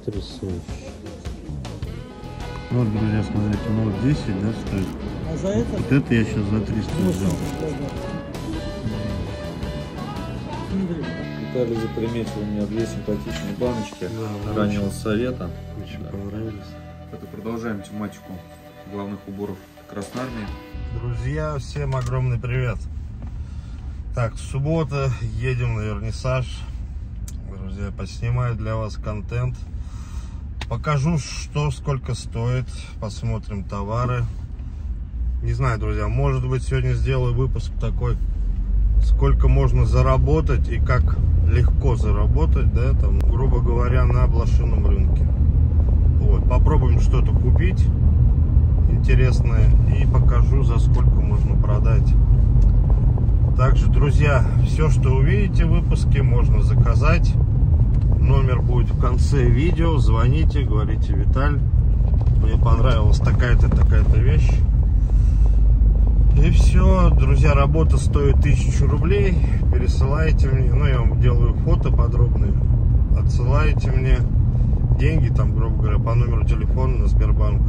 Потрясающе. Вот, друзья, смотрите, Note 10, да, стоит. А за это? Вот это я сейчас за 300 взял. Виталий заприметил у меня две симпатичные баночки раннего совета. Очень понравились. Это продолжаем тематику главных уборов Красной Армии. Друзья, всем огромный привет. Так, суббота, едем на вернисаж. Друзья, поснимаю для вас контент. Покажу, что сколько стоит. Посмотрим товары. Не знаю, друзья, может быть, сегодня сделаю выпуск такой, сколько можно заработать и как легко заработать, да, там, грубо говоря, на блошином рынке. Вот, попробуем что-то купить интересное и покажу, за сколько можно продать. Также, друзья, все, что увидите в выпуске, можно заказать. Номер будет в конце видео. Звоните, говорите: Виталь, мне понравилась такая-то, такая-то вещь. И все, друзья, работа стоит 1000 рублей. Пересылайте мне, ну, я вам делаю фото подробные. Отсылаете мне деньги, там, грубо говоря, по номеру телефона на Сбербанк.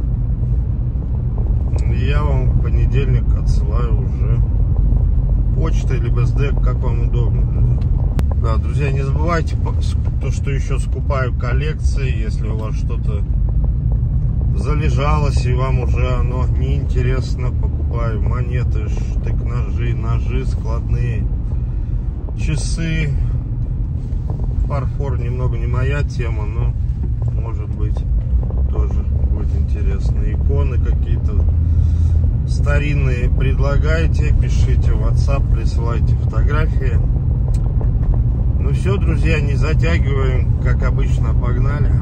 Я вам в понедельник отсылаю уже почтой либо СД, как вам удобно, друзья. Да, друзья, не забывайте, то, что еще скупаю коллекции. Если у вас что-то залежалось и вам уже оно неинтересно, покупаю монеты, штык-ножи, ножи складные, часы. Фарфор немного не моя тема, но может быть тоже будет интересно. Иконы какие-то старинные предлагайте, пишите в WhatsApp, присылайте фотографии. Ну все, друзья, не затягиваем, как обычно, погнали.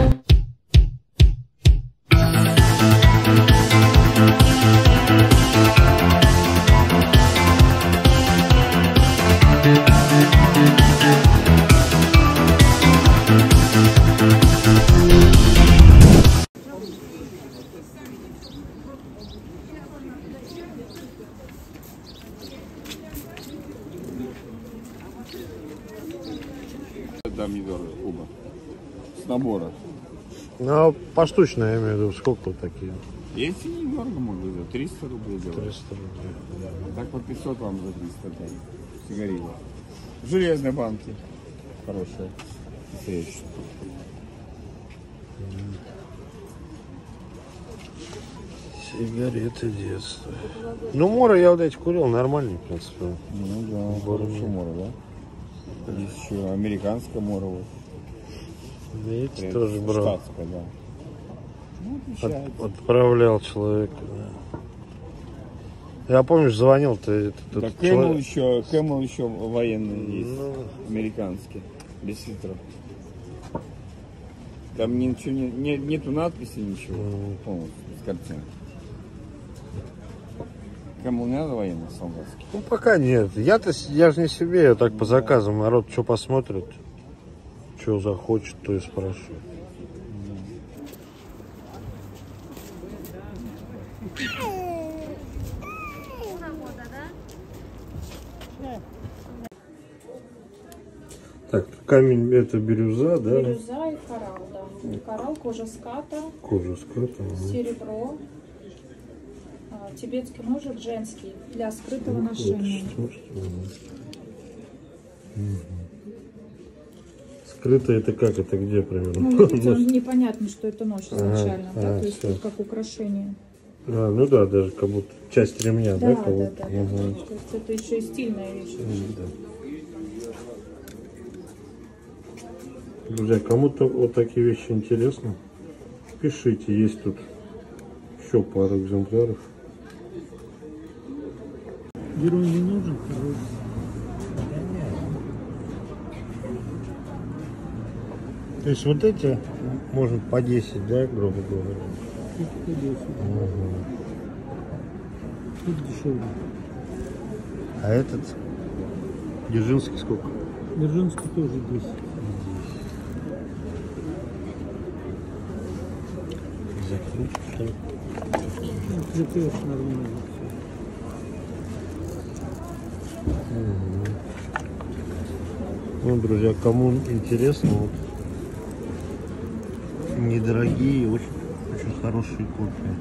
Помидоры куба с набора. Ну, поштучно, я имею в виду, сколько такие? Эти недорого, может быть, за 300 рублей делают. 300 рублей. Так по 500 вам за 300 там сигареты. В железной банке. Хорошая. Настоящая. Сигареты детства. Ну, Мора я вот эти курил, нормальный, в принципе. Ну да, хорошая Мора, да? Есть еще американская Мора. Вот. Да, эти тоже брал. Штатская, да. Ну, Отправлял человека, да. Я, помнишь, звонил, ты да, Кэмл еще военный есть, ну, американский, без фильтров. Там ничего нету надписи, ничего, полностью, без картинок. Кэмл не надо военный, солдатский? Ну, пока нет. Я же не себе, я так по заказам. Народ что посмотрит, что захочет, то и спрашивает. Так, камень это бирюза, да? Бирюза и коралл, да. Коралл, кожа ската. Кожа ската. Серебро. Тибетский ножик женский для скрытого ношения. Скрыто это как? Это где примерно? Ну, видите, непонятно, что это нож изначально, да? То есть тут как украшение. А, ну да, даже как будто часть ремня, да? Да. То есть это еще и стильная вещь. Да. Друзья, кому-то вот такие вещи интересны, пишите, есть тут еще пару экземпляров. Герой не нужен. То есть вот эти может по 10, да, грубо говоря? По 10. Тут дешевле. А этот Дзержинский сколько? Дзержинский тоже 10. Закрыть. Закрыть нормально. Ну, друзья, кому интересно, вот недорогие, очень хорошие копии.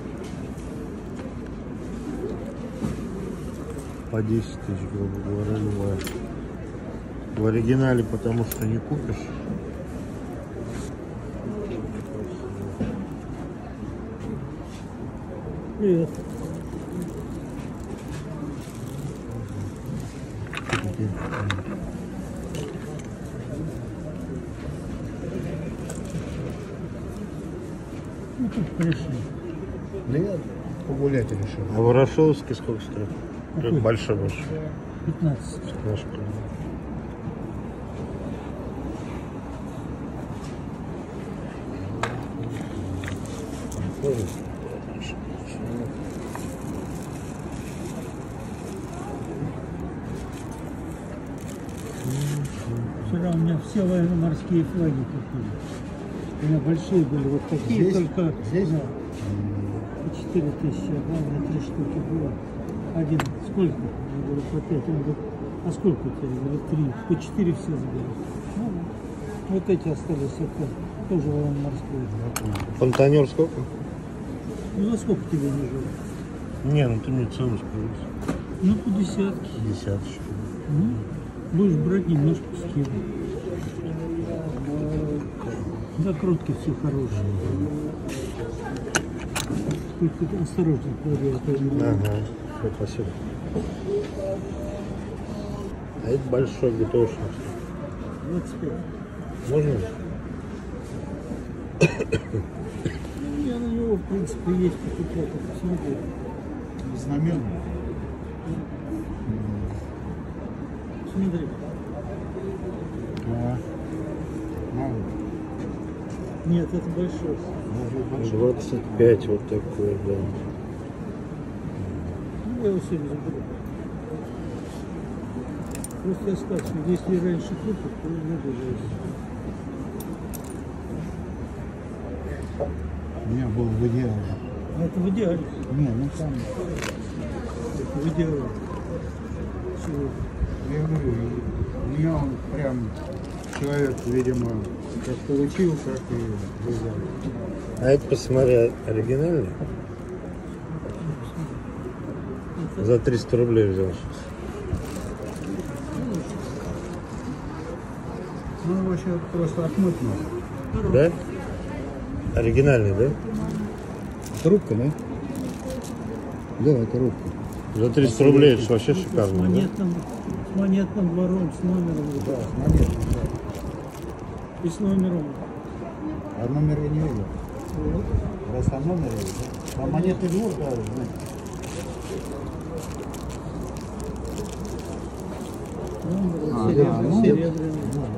По 10 тысяч, грубо говоря, любая. В оригинале, потому что не купишь. Привет. Ну, тут пришли. Да я погулять решил. А Ворошиловский сколько стоит? Какой? Большой. 15. Ножка. Вчера у меня все военно-морские флаги купили. У меня большие были, вот такие, Здесь? только Здесь? Да. По 4000, а главное 3 штуки было. Один, сколько? Я говорю, по 5. Он говорит, а сколько у тебя? Я говорю, 3. По 4 все заберут. Ну, вот эти остались, это тоже военно-морские. Фонтанер сколько? Ну, за сколько тебе не жил? Не, ну ты мне цену скажи. Ну, по десятке. Десяточку. Ну, будешь брать, немножко скину. Закрутки все хорошие. Только осторожно клади, а то не Ага, все, спасибо. А это большой битошник. 25. Можно? Я на него, в принципе, есть покупать, посмотри. Знамен. Смотри. А, мало. Нет, это большой. 25 вот такой, да. Ну, я его сегодня заберу. Просто я сказал, что если раньше купят, то не буду есть. У меня был в идеале. Это в идеале. Не, ну там, Это в идеале. Чего? я говорю, у меня он прям человек, видимо, как получил, так и взял. А это, посмотри, оригинальный? За 300 рублей взял сейчас. Ну, его сейчас просто отмыть надо. Да? Оригинальный, да? Трубка, да? Да, это рубка. За 300 рублей это ж вообще С шикарно, да? монетным двором, с номером. Да, с монетой, да. И с номером. А номер я не видел. Вот. Раз там номер есть, да? А монетный двор, да, знаете. Номер да, ну, серебряный.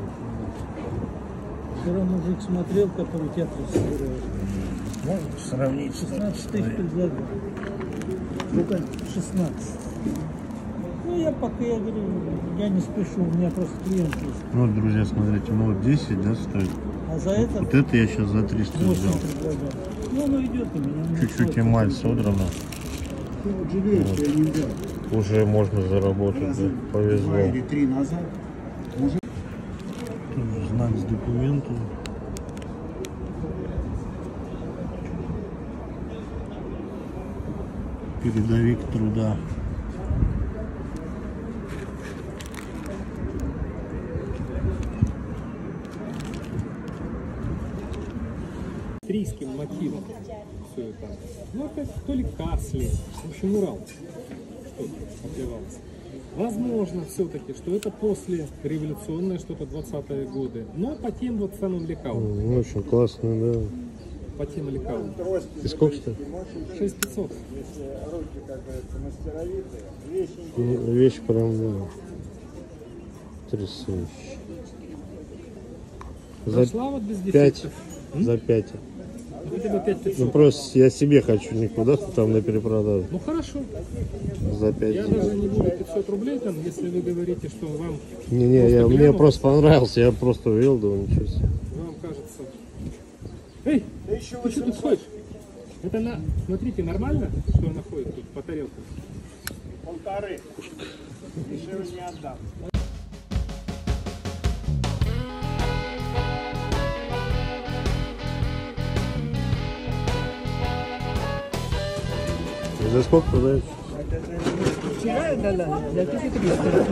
Вчера мужик смотрел, который театр собирает. Сравнить. 16 тысяч предлагал. Это 16. Ну, я пока, я говорю, я не спешу, у меня просто клиент есть. Ну, друзья, смотрите, ну вот 10, да, стоит. А за это Вот это я сейчас за 300 8 взял. предлагал. Ну, оно идет у меня. Чуть-чуть эмаль содрана. Ты вот жалеешь, что я не взял. Уже можно заработать, да. Повезло. 2 или 3 назад. Мужик. Тут знак с документом. Передовик труда. Австрийским мотивом все это. Ну, опять то ли Касли, в общем, Урал что-то отливалось. Возможно, все-таки, что это после революционное что-то 20-е годы, но по тем вот самым лекалам. Очень классно, да. По тем лекалам. И сколько стоит? 6500. Ну, вещь прям, да. Трясающая. За Зашла вот без 5. дефектов. За 5. Хотя бы 5500. Ну просто я себе хочу, не куда-то там на перепродажу. Ну хорошо. За 5. Я даже не буду 500 рублей там, если вы говорите, что вам Не-не, просто мне глянул. просто понравился, я просто увидел, думаю, ничего себе. Вам кажется. Эй, ты что тут ходишь? Это смотрите, нормально, что она ходит тут по тарелкам? 1,5. Дешевле не отдам. За сколько продается? Вчера дала за 1300.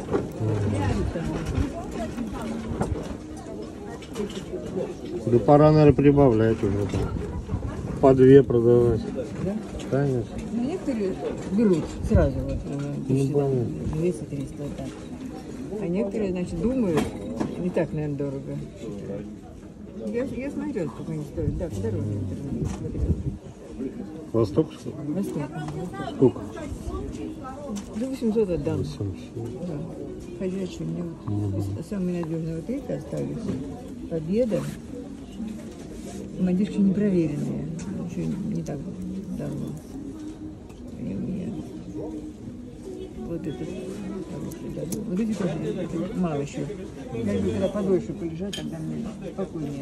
Да пора, наверное, прибавлять уже. По 2 продавать. Да? Конечно. Ну, некоторые берут сразу, вот, Ну, понятно. 200-300, вот так. А некоторые, значит, думают, не так, наверное, дорого. Я смотрю, сколько они стоят. Да, подороже. Восток, что ли? Восток. Сколько? До 800 отдам. 800. Да. Ходячие мне вот самые надежные вот эти остались. Победа. Модишки непроверенные. Еще не так давно. И у меня. Вот этот хороший дадут. Вот эти тоже это мало еще. Я люблю, когда подольше полежат, тогда мне спокойнее.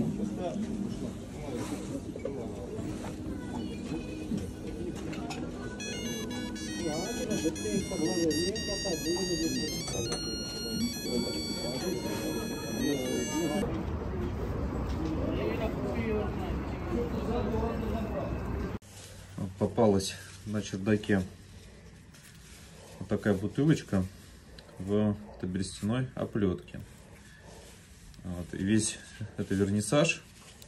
Попалась на чердаке вот такая бутылочка в берестяной оплетке. Вот. И весь это вернисаж,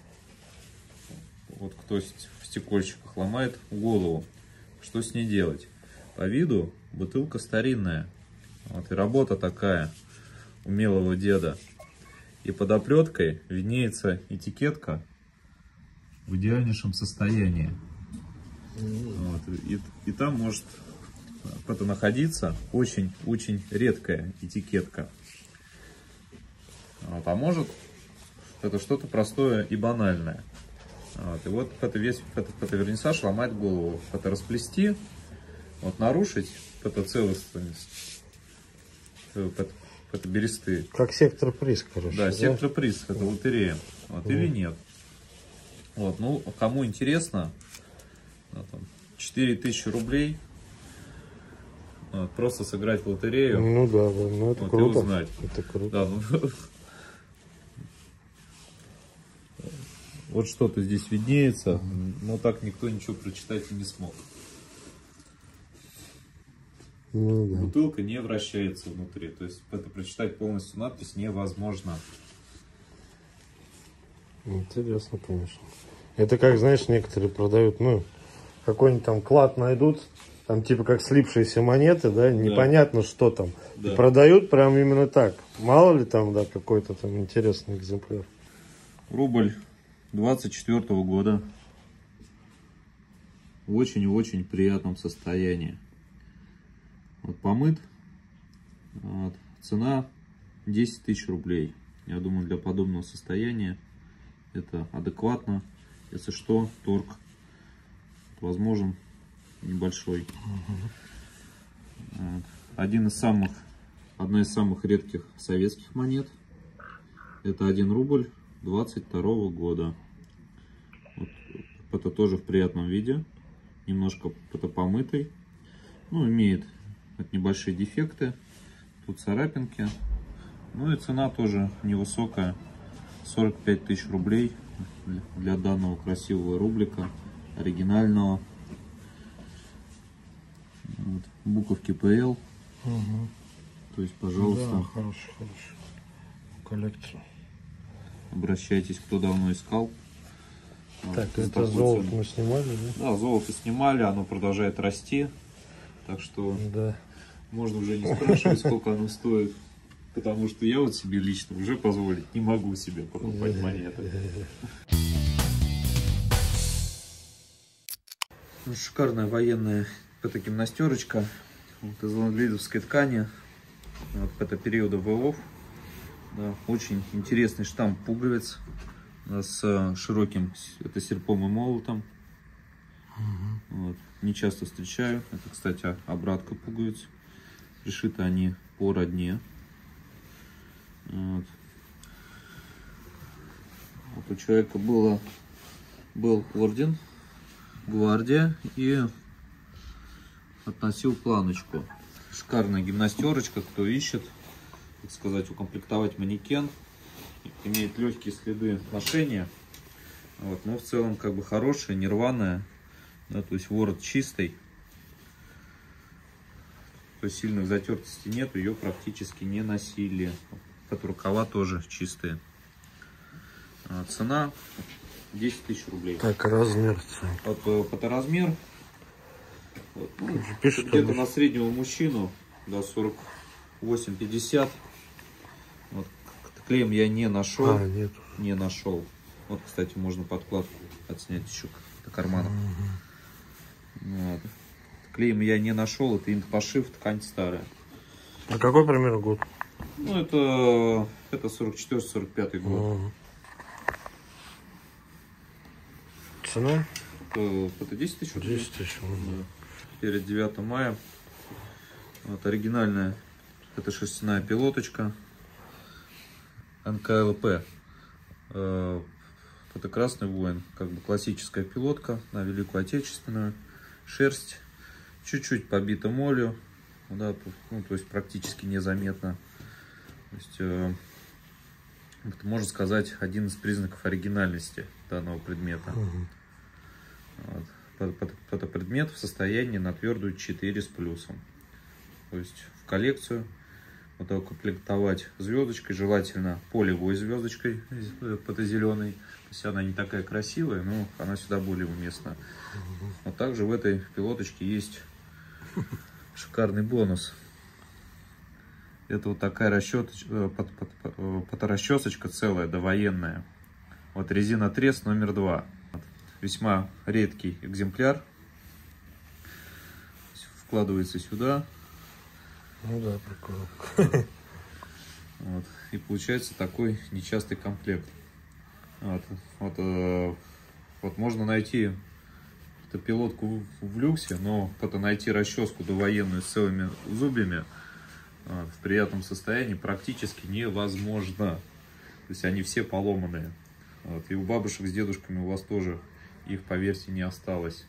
вот кто в стекольщиках ломает голову, что с ней делать. По виду бутылка старинная, вот, и работа такая умелого деда. И под оплеткой виднеется этикетка в идеальнейшем состоянии. Вот. И там может это находиться очень редкая этикетка. Вот. А может это что-то простое и банальное. Вот. И вот это весь это вернисаж ломать голову, это расплести, вот, нарушить это целостность, это бересты. Как сектор приз, короче. Да, сектор приз, это лотерея. Вот, или нет. Вот, ну, кому интересно, 4000 рублей, вот, просто сыграть в лотерею. Ну да, ну это вот, круто. И узнать. Это круто. Да, ну, вот что-то здесь виднеется, но так никто ничего прочитать и не смог. Ну, да. Бутылка не вращается внутри, то есть это прочитать полностью надпись невозможно. Интересно, конечно. Это как, знаешь, некоторые продают, ну, какой-нибудь там клад найдут, там типа как слипшиеся монеты, да, непонятно что там. Да. И продают прям именно так. Мало ли там, да, какой-то там интересный экземпляр. Рубль 24-го года. В очень приятном состоянии. Вот помыт. Вот. Цена 10 000 рублей. Я думаю, для подобного состояния это адекватно. Если что, торг возможен небольшой. Вот. Одна из самых редких советских монет. Это 1 рубль 22-го года. Вот. Это тоже в приятном виде. Немножко это помытый. Ну, имеет небольшие дефекты. Тут царапинки. Ну и цена тоже невысокая. 45 000 рублей для данного красивого рублика. Оригинального. Вот. Буковки ПЛ. То есть, пожалуйста. Да, хороший коллекция. Обращайтесь, кто давно искал. Так, Вот, это золото мы снимали, да? Да, золото снимали, оно продолжает расти. Так что Да. можно уже не спрашивать, сколько оно стоит. Потому что я вот себе лично уже позволить не могу себе покупать монеты. Шикарная военная гимнастерочка. Вот, из ланглидовской ткани. Вот, это периода ВОВ. Да, очень интересный штамп пуговиц с широким серпом и молотом. Вот. Не часто встречаю. Это, кстати, обратка пуговиц. Пришиты они по родне. Вот. Вот у человека был орден, гвардия, и относил планочку. Шикарная гимнастерочка, кто ищет, так сказать, укомплектовать манекен. Имеет легкие следы ношения, вот, но в целом как бы хорошая, не рваная, да, то есть ворот чистый. То есть сильных затертостей нет, ее практически не носили. Под рукава тоже чистые. Цена 10 тысяч рублей. Так, размер. Вот, фоторазмер. Вот, ну, где-то на среднего мужчину, да, 48-50. Вот, клеем я не нашел. Нет. Не нашел. Вот, кстати, можно подкладку отснять еще до карманов. Вот. Клеем я не нашел, это инт-пошив, ткань старая. А какой примерно год? Ну, это 44-45 год. Цена? Это 10 тысяч рублей. 10 тысяч. Да. Перед 9 мая. Вот, оригинальная, это шерстяная пилоточка. НКЛП. Это Красный Воин. Как бы классическая пилотка на Великую Отечественную. Шерсть. Чуть-чуть побита молью. Да, ну, то есть практически незаметно. То есть, это, можно сказать, один из признаков оригинальности данного предмета. Вот. Это предмет в состоянии на твердую 4 с плюсом. То есть в коллекцию вот укомплектовать звездочкой, желательно полевой звездочкой, это зеленой. То есть она не такая красивая, но она сюда более уместна. А также в этой пилоточке есть шикарный бонус. Это вот такая фоторасчесочка целая, довоенная. Вот резина трес номер 2. Весьма редкий экземпляр. Вкладывается сюда. Ну да, прикольно. Вот. И получается такой нечастый комплект. Вот можно найти эту пилотку в люксе, но найти расческу довоенную с целыми зубьями в приятном состоянии практически невозможно. То есть они все поломанные. Вот. И у бабушек с дедушками у вас тоже их, поверьте, не осталось.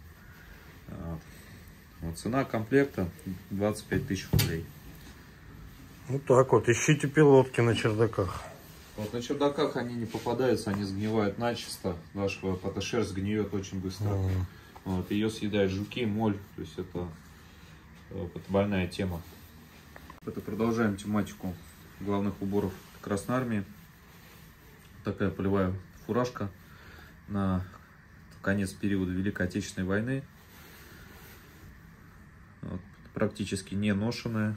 Вот. Цена комплекта 25 тысяч рублей. Вот так вот, ищите пилотки на чердаках. Вот на чердаках они не попадаются, они сгнивают начисто. Ваша фотошерсть сгниет очень быстро. Вот. Ее съедают жуки, моль. То есть это больная тема. Это продолжаем тематику главных уборов Красной Армии. Такая полевая фуражка на конец периода Великой Отечественной войны. Вот. Практически не ношенная.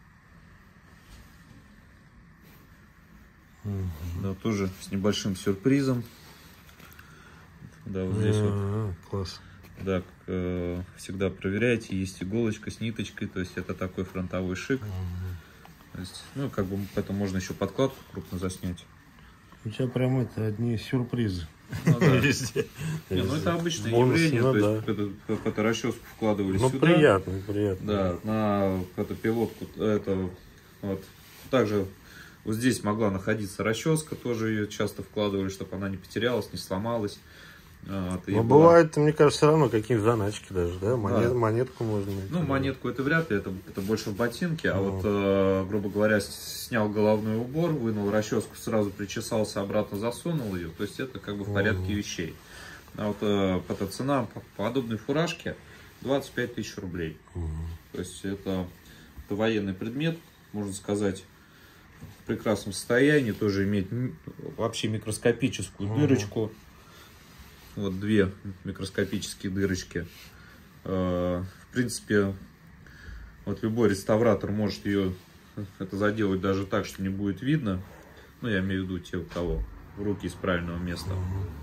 Да, тоже с небольшим сюрпризом. Да, вот здесь вот. Класс. Да, всегда проверяйте, есть иголочка с ниточкой, то есть это такой фронтовой шик. То есть, ну, как бы это можно еще подкладку крупно заснять. У тебя прям это одни сюрпризы. Ну, да. Везде. Не, ну это обычное явление, то есть эту расческу вкладывали сюда. Приятно. Да, на эту пилотку, это вот. Также вот здесь могла находиться расческа, тоже ее часто вкладывали, чтобы она не потерялась, не сломалась. Вот, но бывает, мне кажется, все равно какие-то заначки даже, да? Монетку можно найти. Ну, монетку это вряд ли, это больше в ботинке, а вот, грубо говоря, снял головной убор, вынул расческу, сразу причесался, обратно засунул ее, то есть это как бы в порядке вещей. А вот эта цена подобной фуражки 25 тысяч рублей. То есть это военный предмет, можно сказать, в прекрасном состоянии, тоже имеет вообще микроскопическую дырочку. Вот две микроскопические дырочки. В принципе, вот любой реставратор может ее это заделать даже так, что не будет видно. Ну, я имею в виду те, у кого руки из правильного места.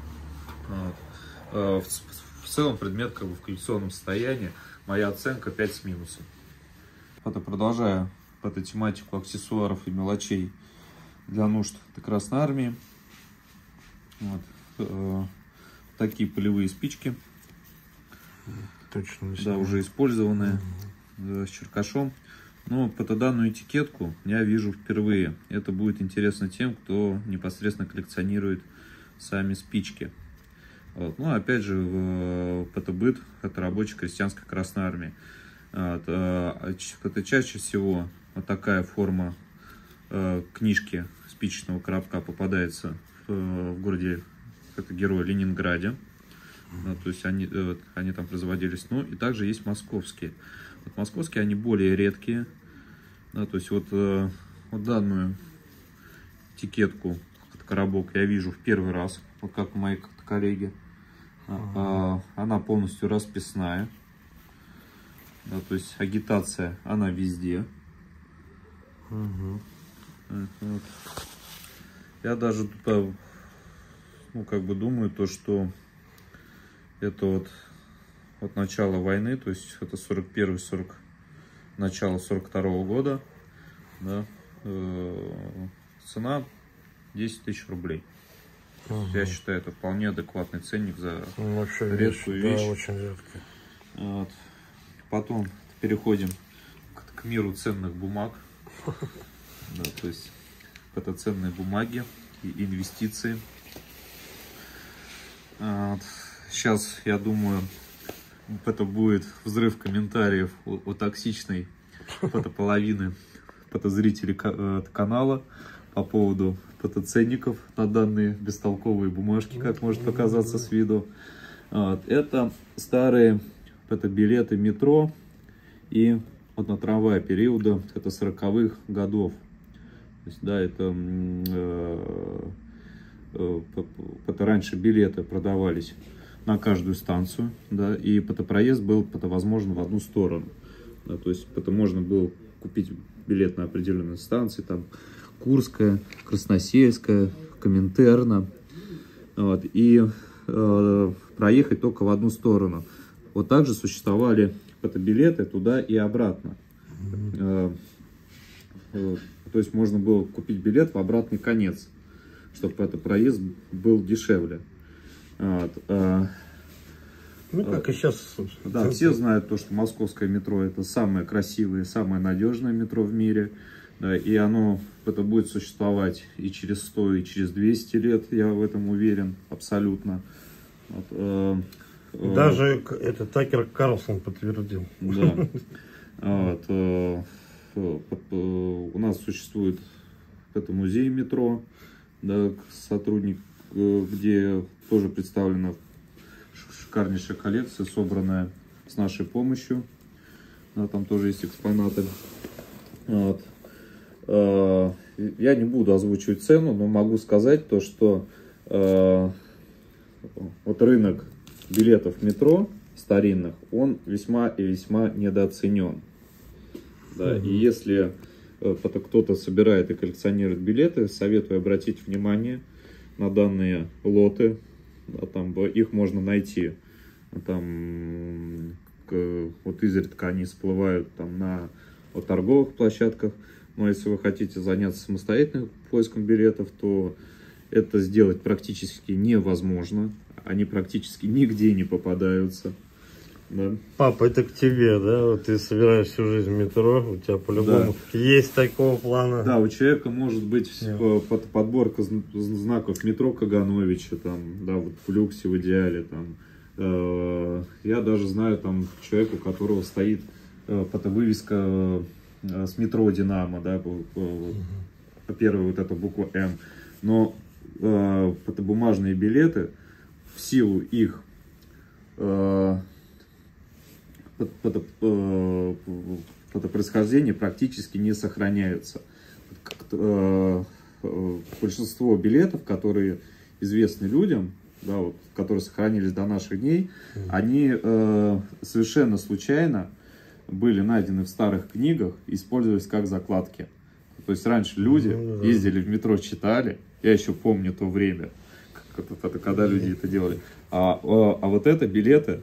Вот. В целом предмет как бы в коллекционном состоянии. Моя оценка 5 с минусом. Это продолжая эту тематику аксессуаров и мелочей для нужд Красной Армии. Вот. Такие полевые спички. Точно. Да, уже использованные с черкашом. Но под данную этикетку я вижу впервые. Это будет интересно тем, кто непосредственно коллекционирует сами спички. Вот. Ну, опять же, это быт, это рабочая крестьянская Красной Армии. Вот. Это чаще всего вот такая форма книжки спичечного коробка попадается в городе, это герой, Ленинграде. Да, то есть они там производились. Ну и также есть московские. Вот московские, они более редкие. Да, то есть вот данную этикетку, коробок я вижу в первый раз, вот как у моей коллеги. Она полностью расписная. Да, то есть агитация, она везде. Вот. Я даже тут, ну, как бы думаю, то, что это вот начало войны, то есть это 41-40, начало 42-го года, да, цена 10 тысяч рублей. Я считаю, это вполне адекватный ценник за редкую вещь. Да, очень редкая. Вот. Потом переходим к миру ценных бумаг. Да, то есть это ценные бумаги и инвестиции. Вот. Сейчас, я думаю, это будет взрыв комментариев о токсичной половины зрителей канала по поводу ценников на данные бестолковые бумажки, как может показаться с виду. Вот. Это старые билеты метро и вот на трамвае периода, это 40-х годов. То есть, да, это раньше билеты продавались на каждую станцию, да, и проезд был возможен в одну сторону. Да, то есть можно было купить билет на определенной станции, там Курская, Красносельская, Коминтерна, вот, и проехать только в одну сторону. Вот также существовали билеты туда и обратно. То есть можно было купить билет в обратный конец, чтобы проезд был дешевле. Вот. Ну, как и сейчас. Да, все знают то, что московское метро это самое красивое, самое надежное метро в мире. Да, и оно будет существовать и через 100, и через 200 лет, я в этом уверен, абсолютно. Вот, даже это Такер Карлсон подтвердил. Да. Вот, у нас существует музей метро, да, сотрудник, где тоже представлена шикарнейшая коллекция, собранная с нашей помощью. Да, там тоже есть экспонаты. Вот. Я не буду озвучивать цену, но могу сказать то, что вот рынок билетов метро старинных, он весьма и весьма недооценен. Да, и если кто-то собирает и коллекционирует билеты, советую обратить внимание на данные лоты. Да, там их можно найти. Там, вот изредка они всплывают там на торговых площадках. Но если вы хотите заняться самостоятельным поиском билетов, то это сделать практически невозможно. Они практически нигде не попадаются. Да. Папа, это к тебе, да? Вот ты собираешь всю жизнь в метро, у тебя по-любому есть такого плана. Да, у человека может быть подборка знаков метро Кагановича, там, да, вот в люксе в идеале. Там. Я даже знаю там человека, у которого стоит вывеска с метро Динамо, да, по первой вот эта буква М. Но бумажные билеты в силу их происхождения практически не сохраняются. Большинство билетов, которые известны людям, да, вот, которые сохранились до наших дней, они совершенно случайно были найдены в старых книгах и использовались как закладки. То есть раньше люди ездили в метро, читали. Я еще помню то время, когда люди это делали. А вот это билеты,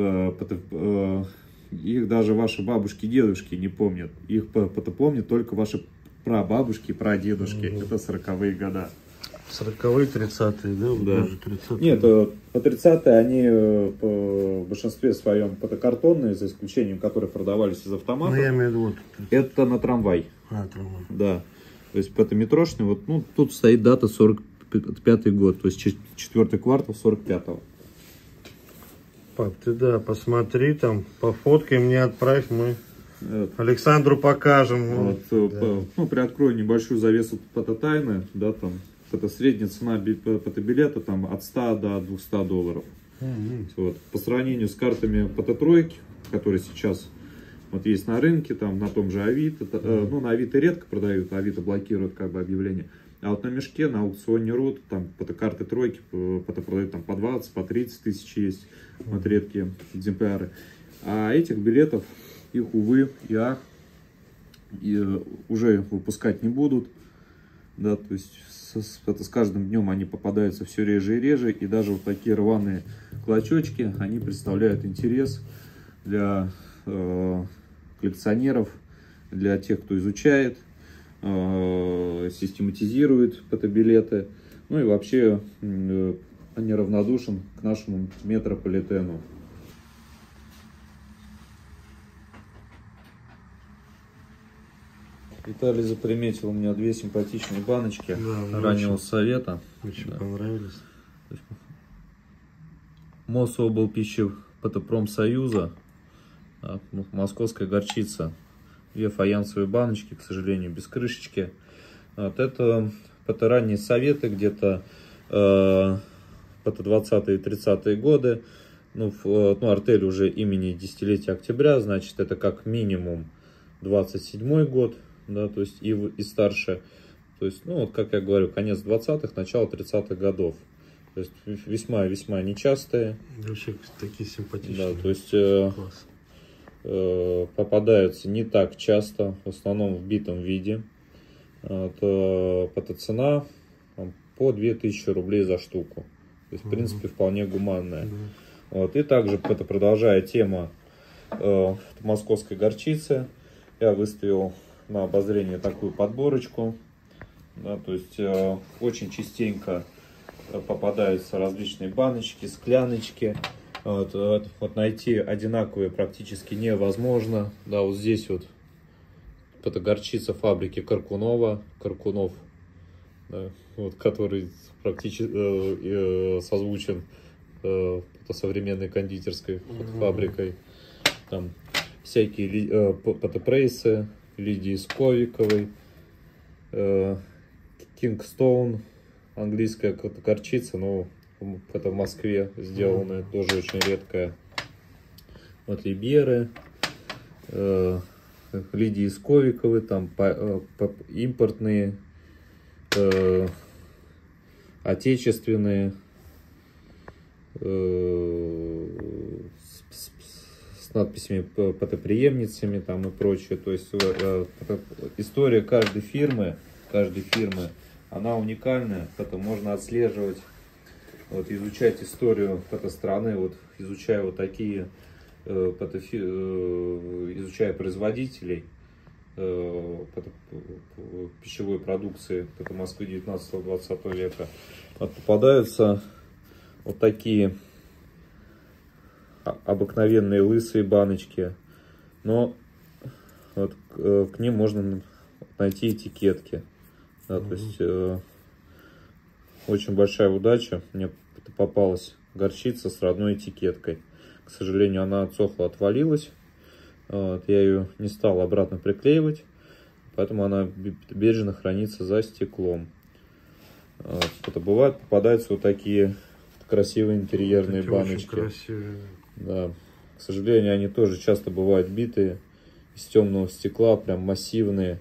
их даже ваши бабушки и дедушки не помнят. Их помнят только ваши прабабушки и прадедушки. Это 40-е года. 40-е, 30-е, да? Да. Даже 30-е. Нет, по 30-е они в большинстве своем фотокартонные, за исключением которых продавались из автоматов. Ну, я имею в виду вот. Это на трамвай. Трамвай. Да. То есть это метрошный. Вот, ну, тут стоит дата 45-й год, то есть 4-й квартал 45-го. Пап, ты посмотри там, пофоткай мне, отправь, мы Александру покажем. Вот, ну, приоткрою небольшую завесу фототайны, да, там, это средняя цена фотобилета там от 100 до 200 долларов. Вот. По сравнению с картами фототройки, которые сейчас Вот есть на рынке, там на том же Авито, ну на Авито редко продают, Авито блокирует как бы объявление. А вот на мешке, на аукционе РОТ, там фотокарты тройки продают там по 20, по 30 тысяч есть, вот редкие экземпляры. А этих билетов, их, увы, уже выпускать не будут. Да, то есть с каждым днем они попадаются все реже и реже. И даже вот такие рваные клочочки, они представляют интерес для коллекционеров, для тех, кто изучает, систематизирует фотобилеты. Ну и вообще неравнодушен к нашему метрополитену. Виталий заприметил у меня две симпатичные баночки, да, раннего совета. Очень понравились. Мособлпищепромсоюза, московская горчица. Две фаянсовые баночки, к сожалению, без крышечки. Вот это ранние советы, где-то это 20-е и 30-е годы. Ну, артель уже имени десятилетия октября, значит, это как минимум 27-й год. Да, то есть и старше, то есть, ну, вот как я говорю, конец 20-х, начало 30-х годов, то есть весьма нечастые. Вообще такие симпатичные. Да, то есть попадаются не так часто, в основном в битом виде. Это цена по 2000 рублей за штуку, то есть в принципе вполне гуманная. Вот, и также это, продолжая тема московской горчицы, я выставил на обозрение такую подборочку. Да, то есть очень частенько попадаются различные баночки, скляночки. Вот найти одинаковые практически невозможно. Да, вот здесь вот это горчица фабрики Каркунова. Каркунов, да, вот, который практически созвучен современной кондитерской фабрикой. Там всякие патепрейсы, Лидии Сковиковой, Кингстоун, английская горчица, но это в Москве сделанная, тоже очень редкая. Вот Либеры, Лидии Сковиковой, там импортные, отечественные, с надписями патоприемницами там и прочее. То есть история каждой фирмы, она уникальная, это можно отслеживать, вот, изучать историю этой страны, вот, изучая вот такие, изучая производителей пищевой продукции, это Москвы 19-20 века, вот, попадаются вот такие обыкновенные лысые баночки, но вот, к ним можно найти этикетки. Да, то есть очень большая удача, мне попалась горчица с родной этикеткой. К сожалению, она отсохла, отвалилась. Вот, я ее не стал обратно приклеивать, поэтому она бережно хранится за стеклом. Вот, это бывает, попадаются вот такие красивые интерьерные баночки. Да. К сожалению, они тоже часто бывают битые, из темного стекла, прям массивные.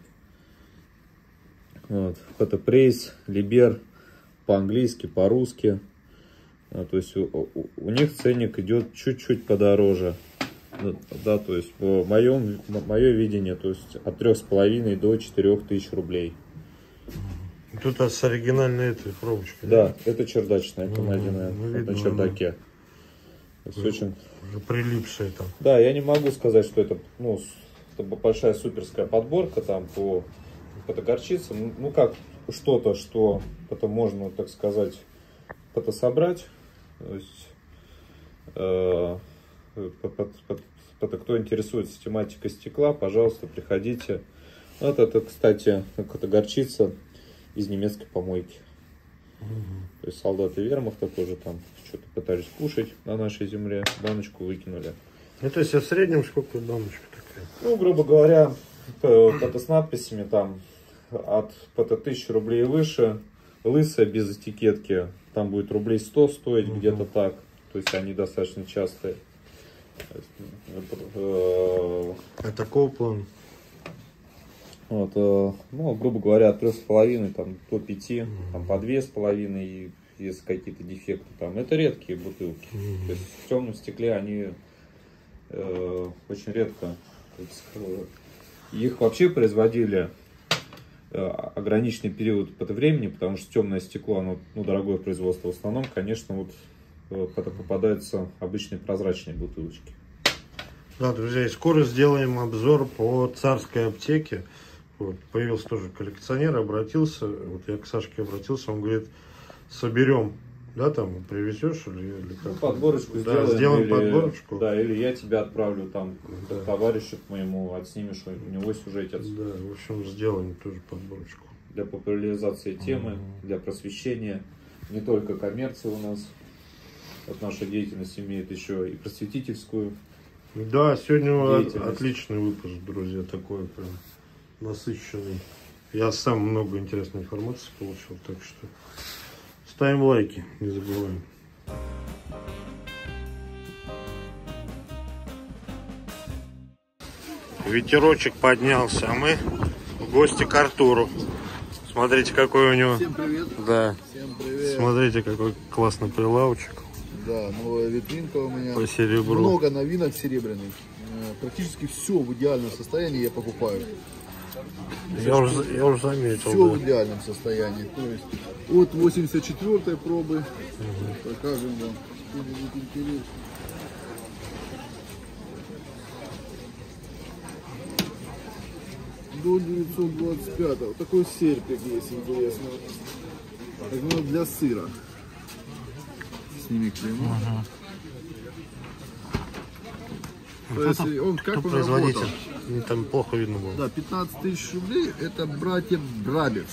Вот. Фотопрейс, Либер, по-английски, по-русски. То есть у них ценник идет чуть-чуть подороже. Да, то есть мое видение, то есть от 3500 до 4000 рублей. Тут с оригинальной этой пробочкой. Да, это чердачная, это найденная на чердаке. Очень прилипшая там. Да, я не могу сказать, что это, ну, большая суперская подборка там по горчице. Ну как что-то, что это можно, так сказать, это собрать. То есть, кто интересуется тематикой стекла, пожалуйста, приходите. Вот это, кстати, это горчица из немецкой помойки. То есть солдаты вермахта тоже там что-то пытались кушать на нашей земле, баночку выкинули. Ну, то есть, а в среднем сколько баночка такая? Ну, грубо говоря, это с надписями там от 1000 рублей и выше, лысая без этикетки, там будет рублей 100 стоить, где-то так. То есть они достаточно частые. А такого плана? Вот, ну, грубо говоря, от 3,5 там, до 5, там, по 2,5, и если какие-то дефекты там. Это редкие бутылки. То есть в темном стекле они очень редко. Их вообще производили ограниченный период по времени, потому что темное стекло, оно, ну, дорогое производство. В основном, конечно, вот попадаются обычные прозрачные бутылочки. Да, друзья, и скоро сделаем обзор по царской аптеке. Вот, появился тоже коллекционер, обратился, вот я к Сашке обратился, он говорит, соберем, да, там, привезешь или как? Ну, подборочку да, сделаем подборочку. Да, или я тебя отправлю там к товарищу к моему, отснимешь, у него сюжетец. Да, в общем, сделаем тоже подборочку. Для популяризации темы, для просвещения. Не только коммерция у нас от нашей деятельности имеет еще и просветительскую. Да, сегодня отличный выпуск, друзья, такой прям насыщенный. Я сам много интересной информации получил, так что ставим лайки, не забываем. Ветерочек поднялся, а мы в гости к Артуру. Смотрите, какой у него. Всем привет. Да. Всем привет. Смотрите, какой классный прилавочек. Да, новая витринка у меня. По серебру. Много новинок серебряных. Практически все в идеальном состоянии я покупаю. Я уже заметил. Все в идеальном состоянии. То есть от 84-й пробы. Покажем вам. До 925. Вот такой серпик есть интересный. Так, для сыра. Сними клеймо. То есть он как он производитель? работал? Там плохо видно было. Да, 15 тысяч рублей. Это братья Брабец.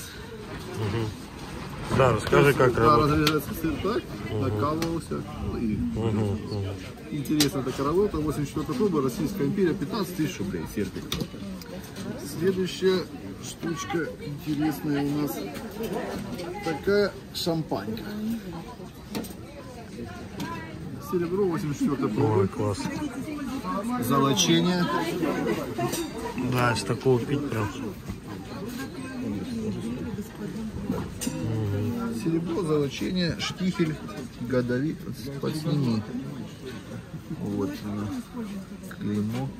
Да, расскажи, как работает. Разрезается сыр так, накалывался. И интересно, такая работа. 84 проба, Российская империя, 15 тысяч рублей. Серпик. Следующая штучка интересная у нас. Такая шампанька. Серебро 84 пробы. Ой, класс. Золочение. Да, с такого пить прям. Серебро, золочение, штихель, годовик. Подсними. Вот клеймо.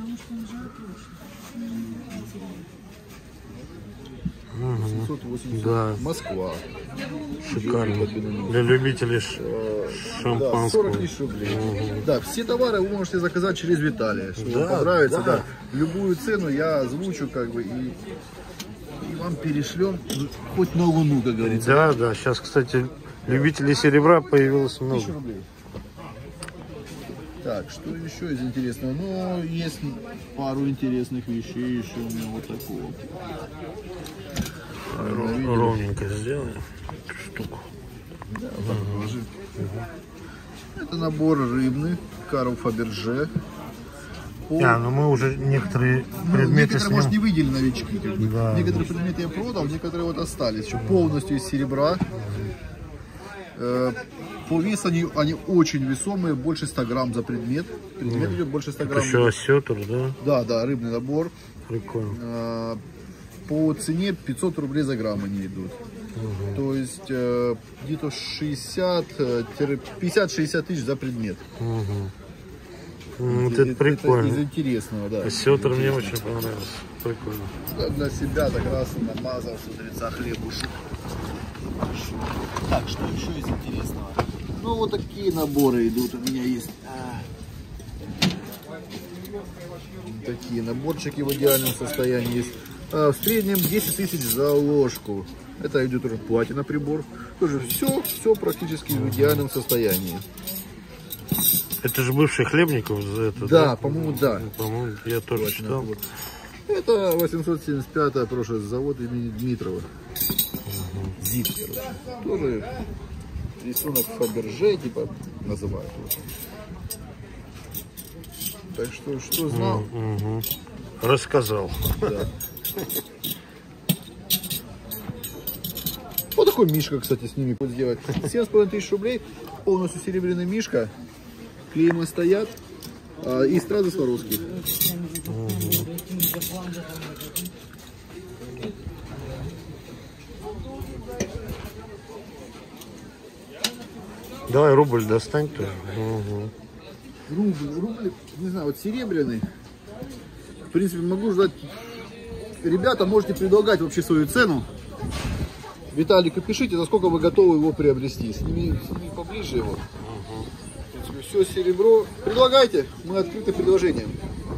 Да. Москва. Шикарно. Для любителей шампанского. Да, 40 тысяч рублей. Да, все товары вы можете заказать через Виталия. Что Да, вам понравится, да. да. Любую цену я озвучу, как бы, и вам перешлем хоть на Луну, как говорится. Да, да. Сейчас, кстати, любителей серебра появилось много. 1000 рублей. Так, что еще из интересного? Ну, есть пару интересных вещей еще у меня вот такого. Ровненько сделаем штуку. Да, вот так положи. Это набор рыбный, Карл Фаберже. Ну мы уже некоторые предметы некоторые, с ним... может, не выделили новички. Как бы. Да, Некоторые предметы я продал, некоторые вот остались. Еще полностью из серебра. По весу они очень весомые, больше 100 грамм за предмет. Предмет идет больше 100 грамм. Еще осетр, да? Да, да, рыбный набор. Прикольно. По цене 500 рублей за грамм они идут. То есть где-то 50-60 тысяч за предмет. Вот это прикольно. Это из интересного, да. Осетр мне очень понравился. Прикольно. Да, для себя так раз намазал, смотрится, хлебушек. Так, что еще из интересного? Ну, вот такие наборы идут. У меня есть такие наборчики в идеальном состоянии есть. В среднем 10 тысяч за ложку. Это идет уже платина прибор. Тоже все практически в идеальном состоянии. Это же бывший Хлебников за это, да? По-моему, да. По-моему, я тоже читал. Это 875-я, прошлый завод имени Дмитрова. ЗИД, короче. Тоже рисунок Фаберже, типа, называют. Так что знал? Рассказал. Да. Вот такой мишка, кстати, с ними сделать. 7,5 тысяч рублей. Полностью серебряный мишка. Клейма стоят. И Страды Сваровские. Давай рубль достань тоже. Рубль, не знаю, вот серебряный. В принципе, могу ждать. Ребята, можете предлагать вообще свою цену. Виталика, пишите, за сколько вы готовы его приобрести. Сними поближе его. В принципе, все серебро. Предлагайте, мы открыты предложением.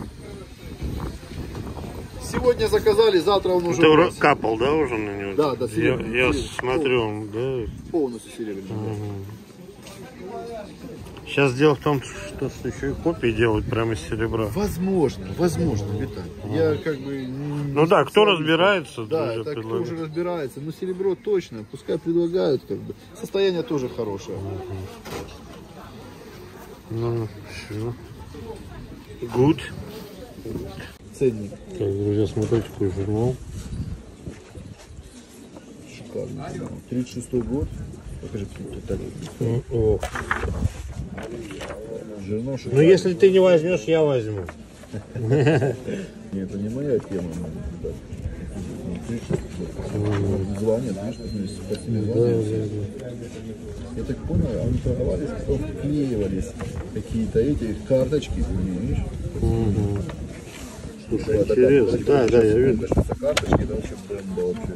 Сегодня заказали, завтра он уже. Ты капал, да, уже на него? Да, да, серебряный. Я смотрю, он, да. Полностью серебряный. Сейчас дело в том, что еще и копии делают прямо из серебра. Возможно, Виталий. Я как бы... Ну да, кто разбирается, да, это кто уже разбирается. Но серебро точно, пускай предлагают, как бы. Состояние тоже хорошее. Ну, все. Good. Ценник. Так, друзья, смотрите, какой журнал. Шикарно. 36-й год. Покажи, кто так. О. Жирно, ну, если ты не возьмешь, я возьму. Нет, это не моя тема. Звонят, знаешь, по себе звонят. Я так понял, они торговались, потом вклеивались какие-то эти карточки, видишь? Слушай, интересно. Да, я вижу. Карточки, да, вообще бомба вообще.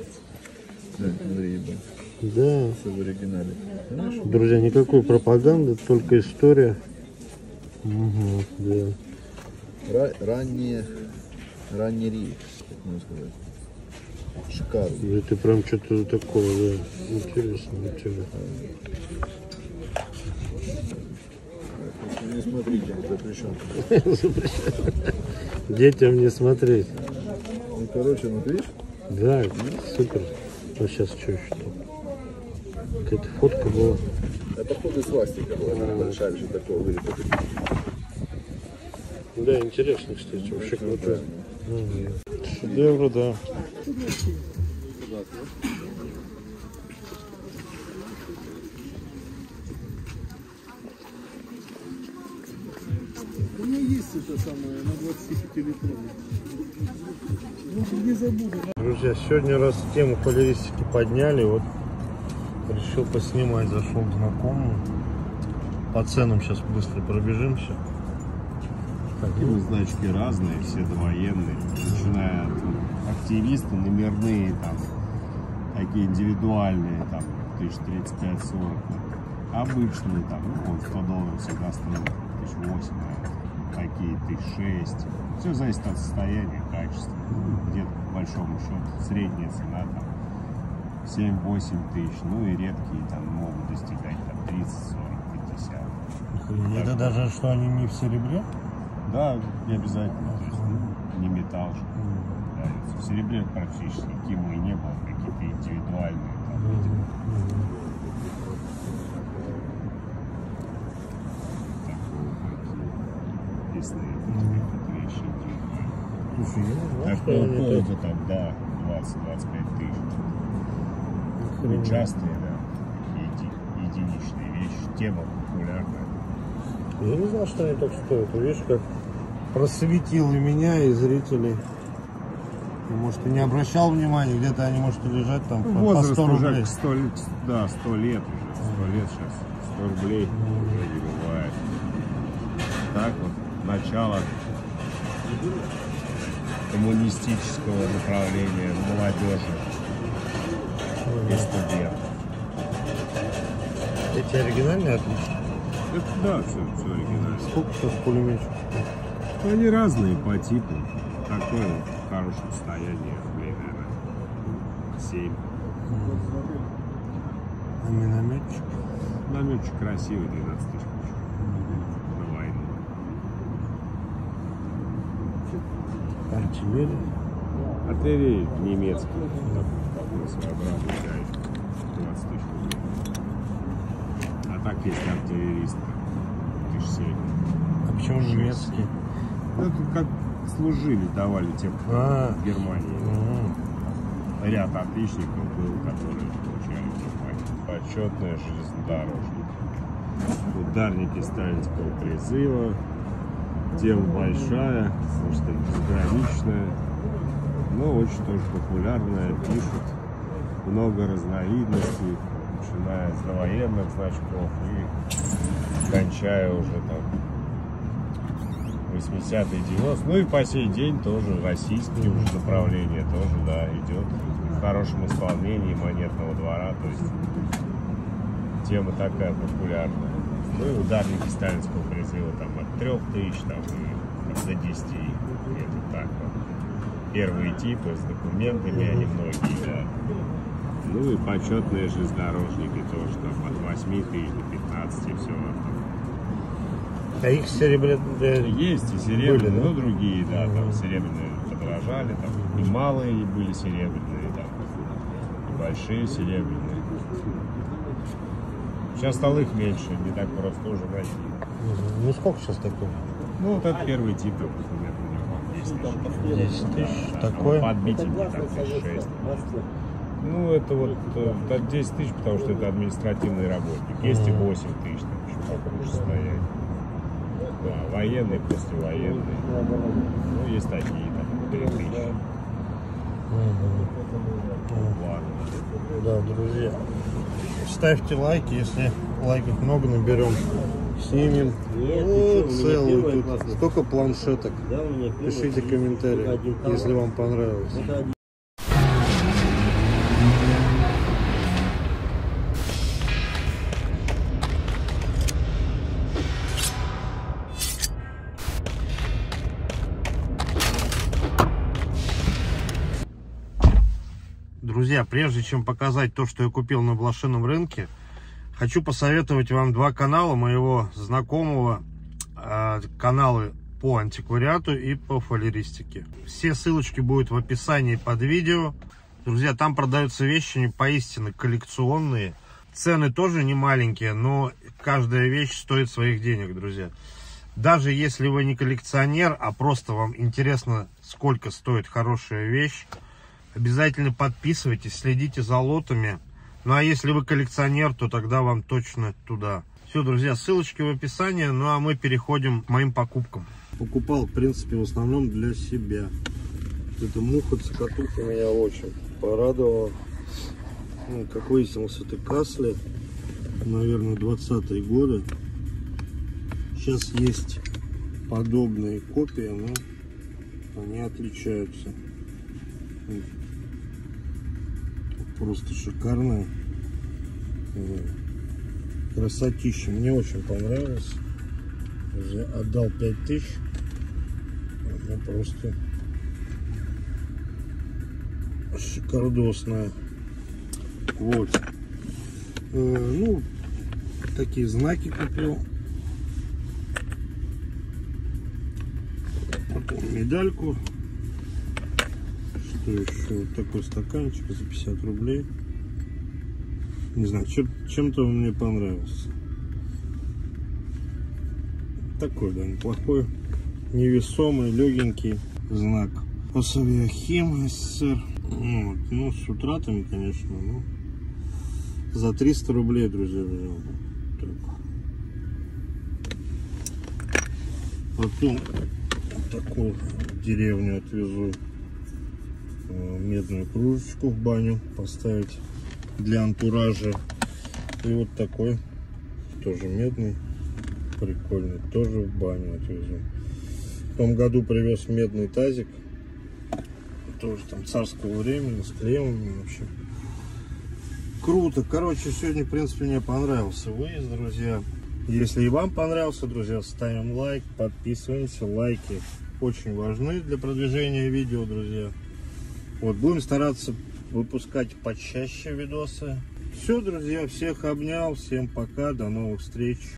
Да. Все в оригинале. Понимаешь? Друзья, никакой пропаганды, только история. Да. Ранний риф, как можно сказать. Шикарно. Это прям что-то такое, да. Интересно. Не смотрите, запрещено. Детям не смотреть. Ну, короче, ну видишь? Да, супер. А сейчас что еще там? Какая-то фотка была. Это походу свастика была, большая, еще такого выреза. Да, интересно, кстати, вообще круто. Шедевр, да. У меня есть это самое на 25-литровый. Ну, не забуду. Друзья, сегодня раз тему холеристики подняли, вот решил поснимать, зашел к знакомому. По ценам сейчас быстро пробежимся. Ну, значки разные, все довоенные, начиная от активисты, номерные, там, такие индивидуальные, там, 1035-40, обычные, там, ну, $100 всегда стоит, 1008, такие 1006, все зависит от состояния, качества, где-то, по большому счету, средняя цена, там, 7-8 тысяч, ну, и редкие, там, могут достигать, там, 30, 40, 50. Это даже, что они не в серебре? Да, не обязательно, то есть, ну, не металл же. Да, в серебре практически кимы и не было, какие-то индивидуальные. Там, если эти вещи индивидуальные. Слушай, я не знаю, Такого повода там, да, 20-25 тысяч. Ну, частые, да, единичные вещи, тема популярная. Я не знал, что они так стоят. Видишь, как просветил и меня, и зрителей. Может, ты не обращал внимания, где-то они, может, лежать там по 100 рублей. Уже 100 лет, да, 100 лет уже, 100 лет сейчас, 100 рублей уже не бывает. Так вот, начало коммунистического направления молодежи и студентов. Эти оригинальные отлично. Это, да, все оригинально. Сколько сейчас пулеметчиков? Они разные по типу. Такое вот в хорошем состоянии, наверное, 7. А минометчик? Наметчик красивый, 12 тысяч. На войну. Артиллерия? Артиллерия немецкий. Такой своеобразный гаечка. 20 тысяч рублей. А так есть артиллеристы. 1007. А почему немецкий? Это как служили, давали тем, кто в Германии. Ряд отличников был, которые получали в Германии. Почетные железнодорожники. Ударники сталинского призыва. Тема большая, может быть, заграничная, но очень тоже популярная, пишут. Много разновидностей, начиная с довоенных значков и кончая уже там 80-е, 90-е, ну и по сей день тоже российские уже направления тоже, да, идет в хорошем исполнении монетного двора, то есть тема такая популярная. Ну и ударники сталинского призыва там от 3000 там, и до 10, где-то так вот. Первые типы с документами, они многие, да. Ну и почетные железнодорожники тоже там от 8000 до 15, все. А их серебряные есть и серебряные, были, да? но другие, да, там серебряные подорожали, там и малые были серебряные, там, и большие серебряные. Сейчас стало их меньше, не так просто уже найти. Ну сколько сейчас такое? Ну вот это первый тип, например, у него 10 тысяч. Да, Такое? подбитенький, там 1006. Ну это вот 10 тысяч, потому что это административный работник. Есть и 8 тысяч, там еще покруче стоять. Да, военные, послевоенные. Ну есть такие, там 3000. Ладно. Да, друзья. Ставьте лайки, если лайков много наберем, снимем. Вот целую тут. Столько планшеток. Пишите комментарии, если вам понравилось. Друзья, прежде чем показать то, что я купил на блошином рынке, хочу посоветовать вам два канала моего знакомого. Каналы по антиквариату и по фалеристике. Все ссылочки будут в описании под видео. Друзья, там продаются вещи поистине коллекционные. Цены тоже не маленькие, но каждая вещь стоит своих денег, друзья. Даже если вы не коллекционер, а просто вам интересно, сколько стоит хорошая вещь, обязательно подписывайтесь, следите за лотами. Ну а если вы коллекционер, то тогда вам точно туда. Все, друзья, ссылочки в описании. Ну а мы переходим к моим покупкам. Покупал, в принципе, в основном для себя. Эта муха-цокотуха меня очень порадовала. Ну, как выяснилось, это Касли, наверное, 20-е годы. Сейчас есть подобные копии, но они отличаются. Просто шикарная. Красотища. Мне очень понравилось. Уже отдал 5000. Она просто шикардосная. Вот. Ну, такие знаки купил. Потом медальку. Что еще? Вот такой стаканчик за 50 рублей. Не знаю, чем-то он мне понравился. Такой, да, неплохой, невесомый, легенький знак. Осавиахим СССР. Вот. Ну, с утратами, конечно, но за 300 рублей, друзья, взял. Так. Потом вот такую деревню отвезу. Медную кружечку в баню поставить для антуража. И вот такой тоже медный, прикольный, тоже в баню отвезу. В том году привез медный тазик, тоже там царского времени, с клеммами. Вообще круто. Короче, сегодня, в принципе, мне понравился выезд, друзья. Если и вам понравился, друзья, ставим лайк, подписываемся. Лайки очень важны для продвижения видео, друзья. Вот, будем стараться выпускать почаще видосы. Все, друзья, всех обнял, всем пока, до новых встреч.